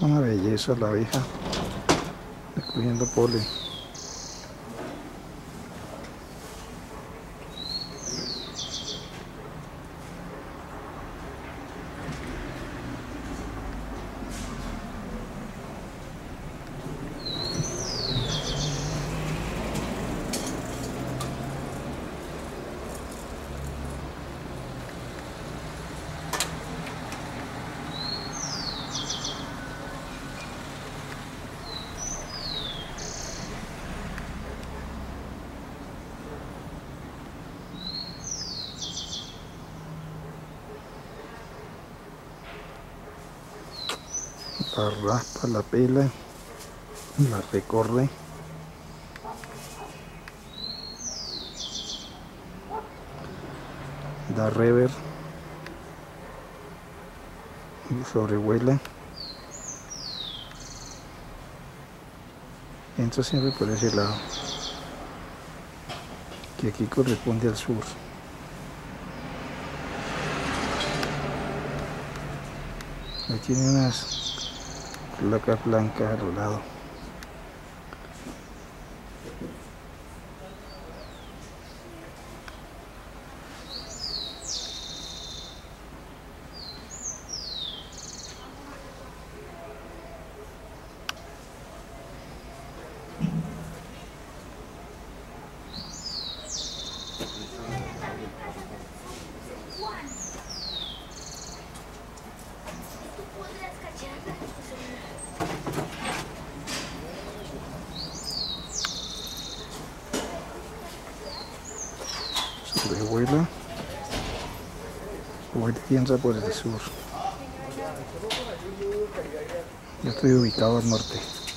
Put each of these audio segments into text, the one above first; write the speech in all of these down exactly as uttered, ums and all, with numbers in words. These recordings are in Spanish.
Una belleza la abeja, recogiendo polen. La raspa, la pela, la recorre. Da rever y sobrevuela. Entra siempre por ese lado, que aquí corresponde al sur. Aquí tiene unas placas blancas al lado. Sobrevuela, vuela y entra por el sur. Yo estoy ubicado al norte.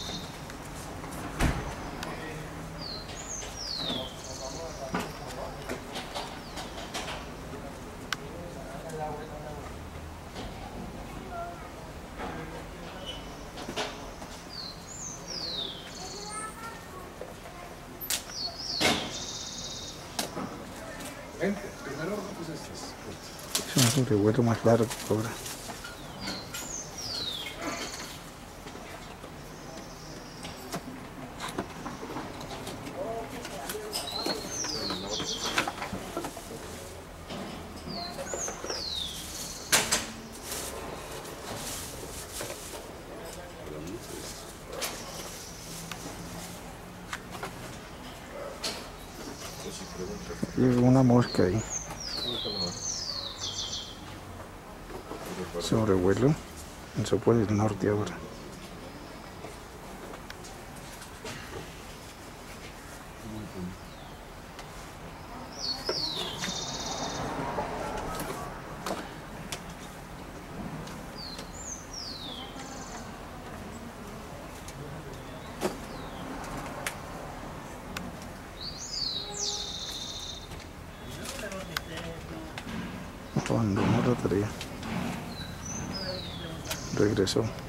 Es un sobrevuelo más largo que cobra. Llegó una mosca ahí. Sobrevuelo. Eso por el norte ahora. Cuando no la traía, regresó.